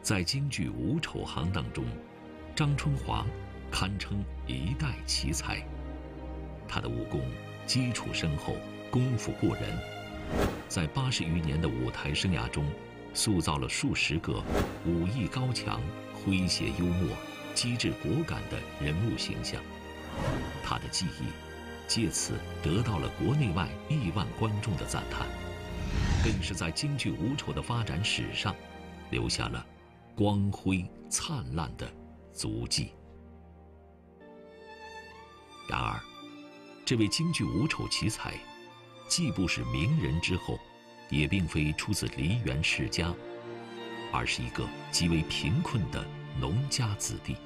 在京剧武丑行当中，张春华堪称一代奇才。他的武功基础深厚，功夫过人，在80余年的舞台生涯中，塑造了数十个武艺高强、诙谐幽默、机智果敢的人物形象。他的技艺借此得到了国内外亿万观众的赞叹，更是在京剧武丑的发展史上留下了光辉灿烂的足迹。然而，这位京剧武丑奇才，既不是名人之后，也并非出自梨园世家，而是一个极为贫困的农家子弟。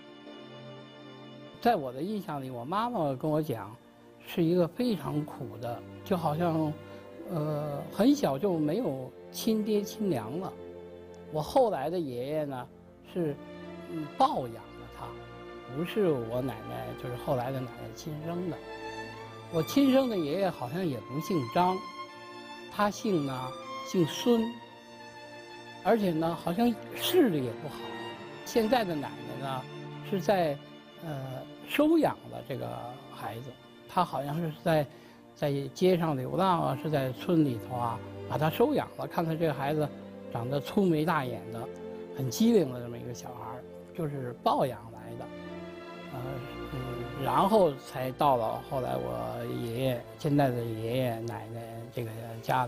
在我的印象里，我妈妈跟我讲，是一个非常苦的，就好像，很小就没有亲爹亲娘了。我后来的爷爷呢，是，抱养了他，不是我奶奶，就是后来的奶奶亲生的。我亲生的爷爷好像也不姓张，他姓孙，而且呢，好像视力也不好。现在的奶奶呢，是在收养了这个孩子，他好像是在街上流浪啊，是在村里头啊，把他收养了。看他这个孩子长得粗眉大眼的，很机灵的这么一个小孩，就是抱养来的。然后才到了后来我现在的爷爷奶奶这个家里。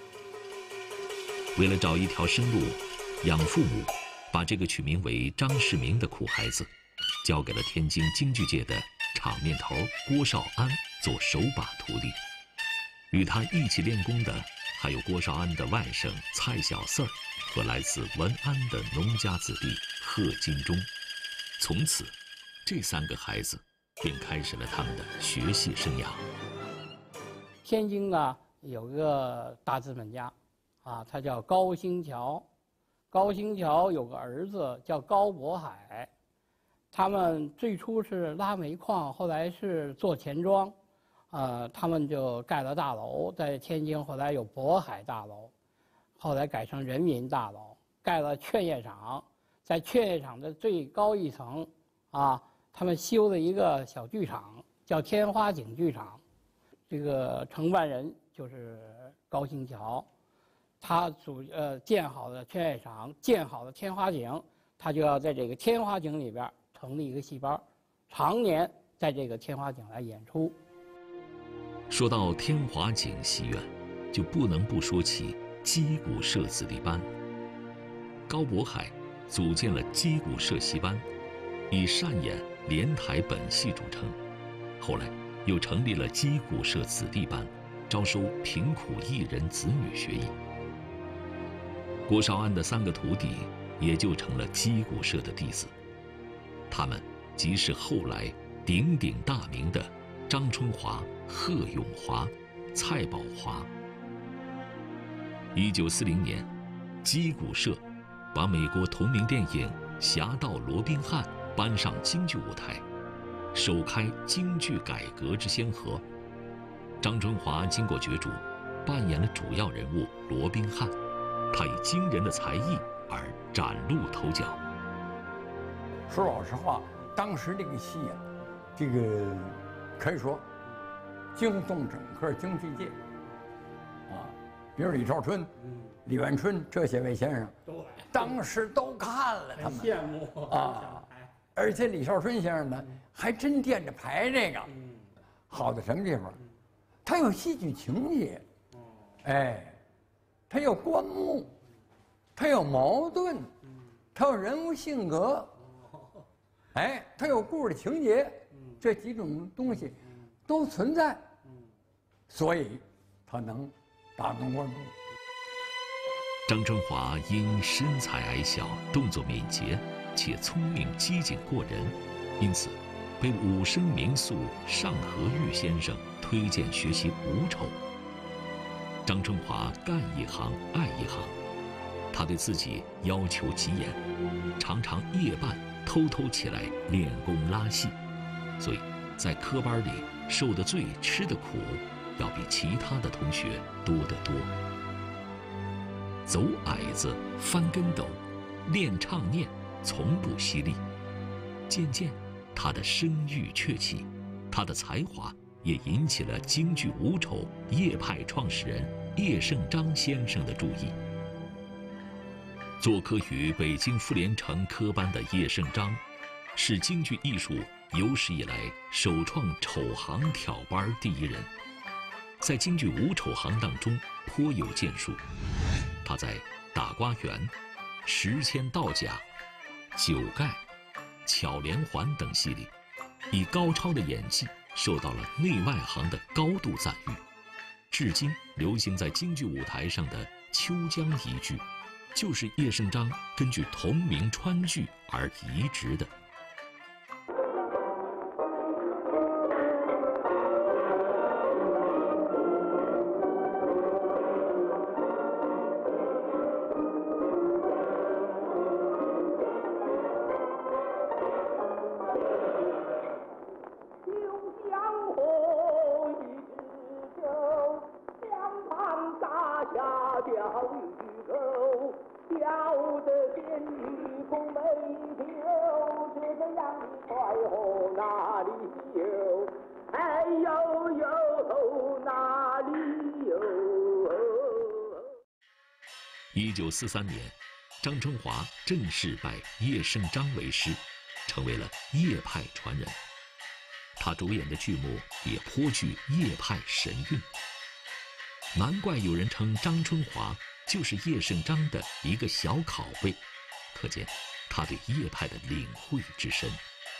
为了找一条生路，养父母把这个取名为张世民的苦孩子交给了天津京剧界的场面头郭少安做手把徒弟。与他一起练功的还有郭少安的外甥蔡小四儿和来自文安的农家子弟贺金忠。从此，这3个孩子便开始了他们的学戏生涯。 天津呢有一个大资本家，他叫高兴桥。高兴桥有个儿子叫高渤海，他们最初是拉煤矿，后来是做钱庄，他们就盖了大楼，在天津后来有渤海大楼，后来改成人民大楼，盖了劝业场，在劝业场的最高一层，他们修了一个小剧场，叫天花井剧场。这个承办人就是高兴桥，他建好了劝业场，建好了天花井，他就要在这个天花井里边成立一个戏班，常年在这个天花井来演出。 说到天华井戏院，就不能不说起击鼓社子弟班。高渤海组建了击鼓社戏班，以擅演连台本戏著称，后来又成立了击鼓社子弟班，招收贫苦艺人子女学艺。郭少安的3个徒弟也就成了击鼓社的弟子，他们即是后来鼎鼎大名的张春华、贺永华、蔡宝华。1940年，击鼓社把美国同名电影《侠盗罗宾汉》搬上京剧舞台，首开京剧改革之先河。张春华经过角逐，扮演了主要人物罗宾汉，他以惊人的才艺而崭露头角。 说老实话，当时这个戏啊，这个可以说惊动整个京剧界比如李少春、李元春这些位先生都来，当时都看了，他们羡慕而且李少春先生呢，还真垫着牌这个，好在什么地方？他有戏剧情节，他有观目，他有矛盾，他有人物性格，他有故事情节，这几种东西都存在，所以他能打动观众。 张春华因身材矮小、动作敏捷且聪明机警过人，因此被武生名宿尚和玉先生推荐学习武丑。张春华干一行爱一行，他对自己要求极严，常常夜半偷偷起来练功拉戏，所以在科班里受的罪、吃的苦，要比其他的同学多得多。走矮子、翻跟斗， 练唱念从不息力。渐渐，他的声誉鹊起，他的才华也引起了京剧五丑叶派创始人叶圣章先生的注意。做科于北京妇联成科班的叶圣章，是京剧艺术有史以来首创丑行挑班第一人，在京剧五丑行当中颇有建树。他在打瓜园、石签道甲、九盖、巧连环等戏里，以高超的演技受到了内外行的高度赞誉。至今流行在京剧舞台上的《秋江》一剧，就是叶圣章根据同名川剧而移植的。1943年，张春华正式拜叶圣章为师，成为了叶派传人。他主演的剧目也颇具叶派神韵，难怪有人称张春华就是叶圣章的一个小拷贝，可见他对叶派的领会之深。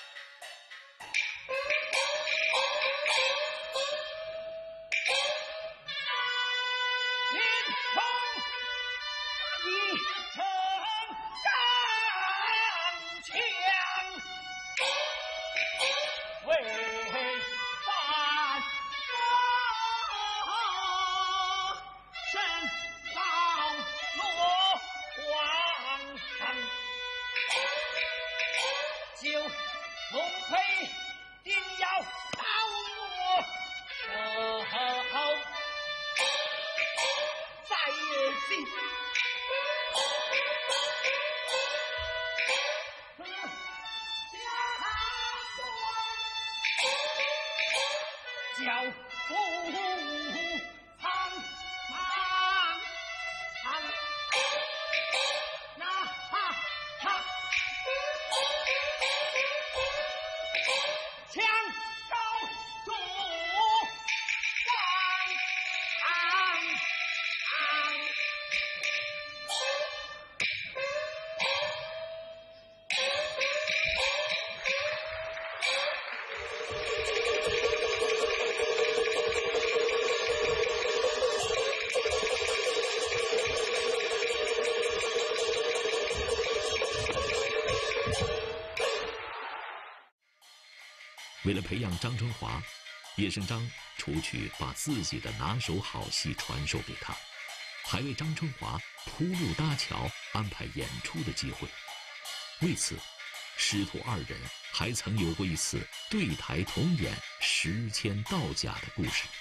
为了培养张春华，叶圣章除去把自己的拿手好戏传授给他，还为张春华铺路搭桥，安排演出的机会。为此，师徒二人还曾有过一次对台同演石签道甲的故事。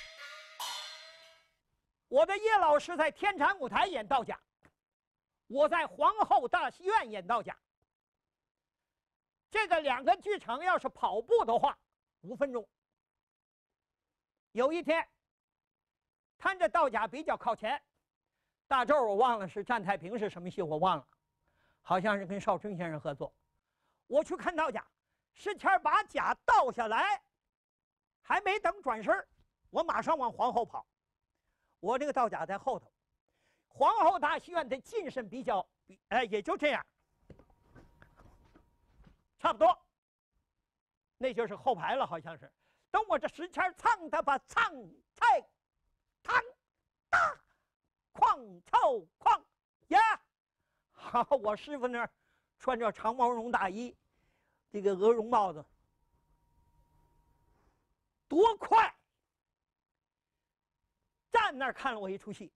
我的叶老师在天坛舞台演道甲，我在皇后大戏院演道甲。这个两个剧场要是跑步的话，5分钟。有一天，摊着道甲比较靠前，大咒我忘了是占太平是什么戏，我忘了，好像是跟邵春先生合作。我去看道甲，石谦把甲倒下来，还没等转身，我马上往皇后跑。我这个道甲在后头，皇后大戏院的近身比较，也就这样，差不多。那就是后排了，好像是。等我这石谦唱的把唱菜汤大哐凑哐呀，好，我师傅那儿穿着长毛绒大衣，这个鹅绒帽子，多快！站那儿看了我一出戏。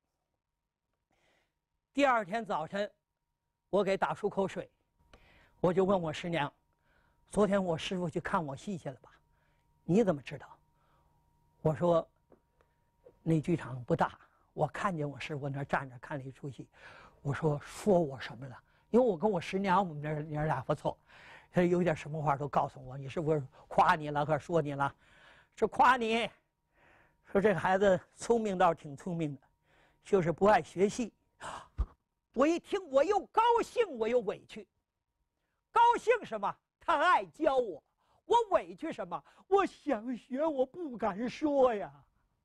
第二天早晨，我给打漱口水，我就问我师娘：“昨天我师傅去看我戏去了吧？你怎么知道？”我说：“那剧场不大，我看见我师傅那儿站着看了一出戏。”我说：“说我什么了？ 因为我跟我师娘，我们娘俩不错，有点什么话都告诉我。你是不是夸你了，或者说你了？是夸你，说这个孩子聪明倒是挺聪明的，就是不爱学习。我一听，我又高兴，我又委屈。高兴什么？他爱教我。我委屈什么？我想学，我不敢说呀。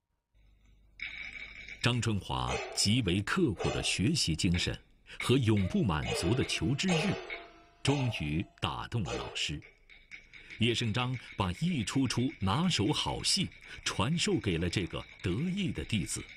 张春华极为刻苦的学习精神和永不满足的求知欲，终于打动了老师。叶圣章把一出出拿手好戏传授给了这个得意的弟子。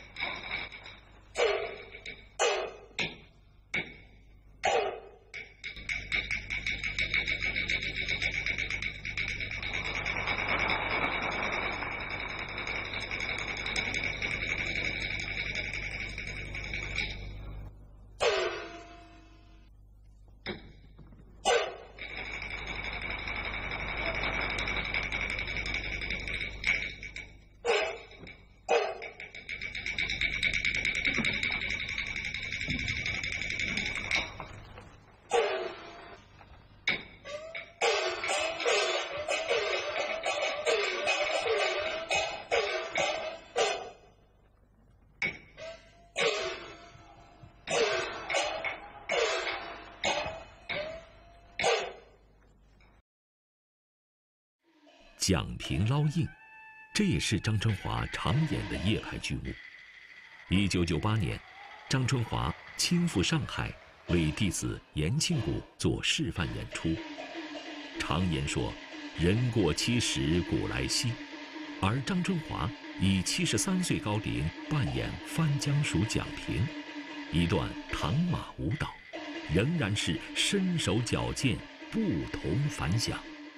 蒋平捞印，这也是张春华常演的夜排剧目。1998年，张春华亲赴上海，为弟子严庆谷做示范演出。常言说，人过70古来稀，而张春华以73岁高龄扮演番江属蒋平，一段唐马舞蹈，仍然是身手矫健，不同凡响。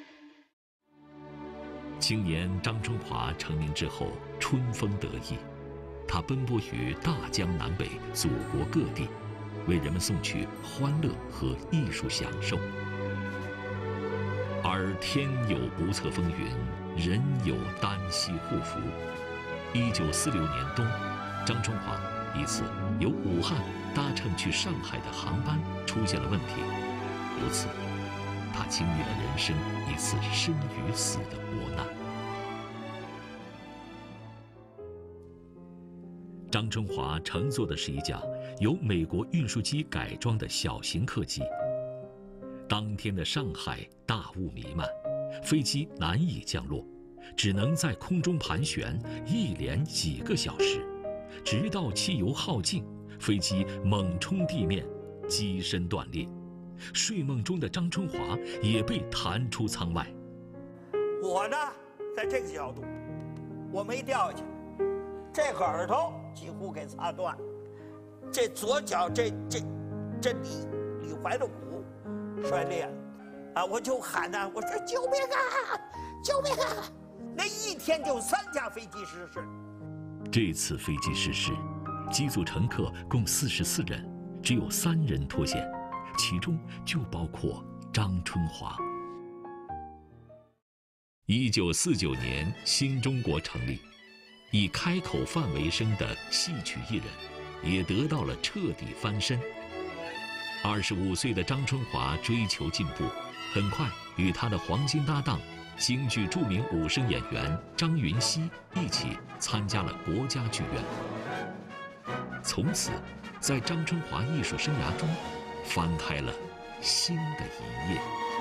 青年张春华成名之后，春风得意，他奔波于大江南北、祖国各地，为人们送去欢乐和艺术享受。而天有不测风云，人有旦夕祸福。1946年冬，张春华一次由武汉搭乘去上海的航班出现了问题，由此他经历了人生一次生与死的磨难。张春华乘坐的是一架由美国运输机改装的小型客机。当天的上海大雾弥漫，飞机难以降落，只能在空中盘旋，一连几个小时，直到汽油耗尽，飞机猛冲地面，机身断裂。睡梦中的张春华也被弹出舱外。 我呢，在这个角度，我没掉下去，这个耳朵几乎给擦断，这左脚这里踝的骨摔裂了，啊，我就喊呐，我说救命啊，救命啊！那一天就3架飞机失事。 这次飞机失事，机组乘客共44人，只有3人脱险，其中就包括张春华。1949年，新中国成立，以开口饭为生的戏曲艺人，也得到了彻底翻身。25岁的张春华追求进步，很快与他的黄金搭档、京剧著名武生演员张云熙一起参加了国家剧院。从此，在张春华艺术生涯中，翻开了新的一页。